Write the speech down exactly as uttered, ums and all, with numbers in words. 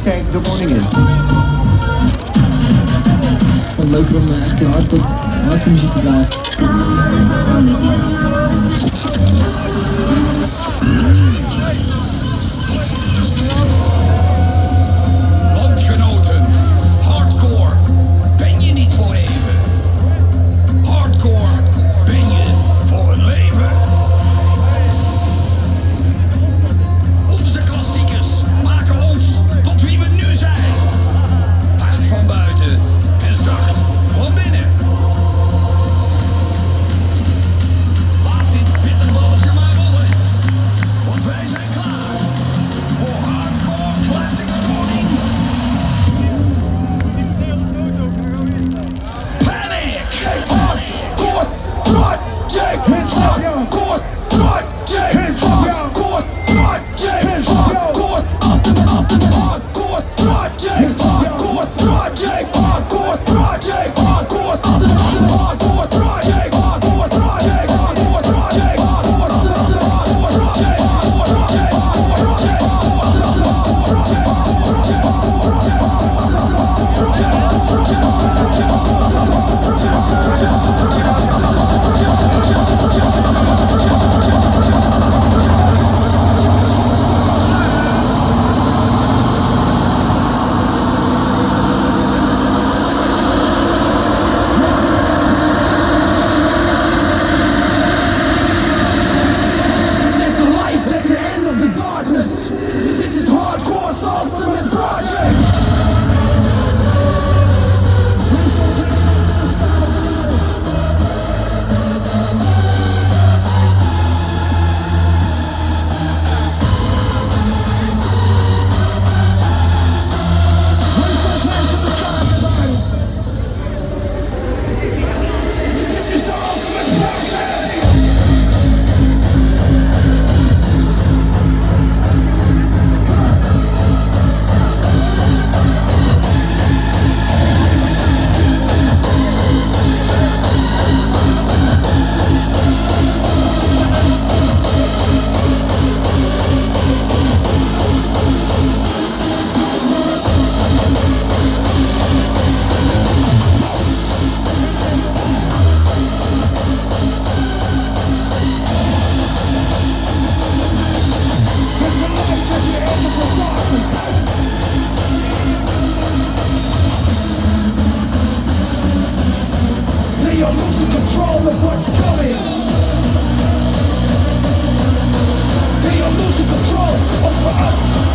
escape the morning in. Het leuker om echt die hardcore, hardcore muziek te draaien. Landgenoten, hardcore, ben je niet voor even. Hardcore, ben je voor een leven. Onze klassiekers maken ons tot wie we nu zijn. Hard van buiten en zacht van binnen. Laat dit bitterballetje maar rollen, want wij zijn klaar voor Hardcore Classics twintig. Panic! Hardcore project! Hands up! Hardcore project! Hands up! Hardcore project! Hands up! Hardcore hardcore project! Hardcore project! Hardcore project! Hardcore hardcore project! Hardcore project! Hardcore project! Hardcore project! There's a light at the end of the darkness. This is Hardcore's ultimate project. They are losing control of what's coming. They are losing control over us.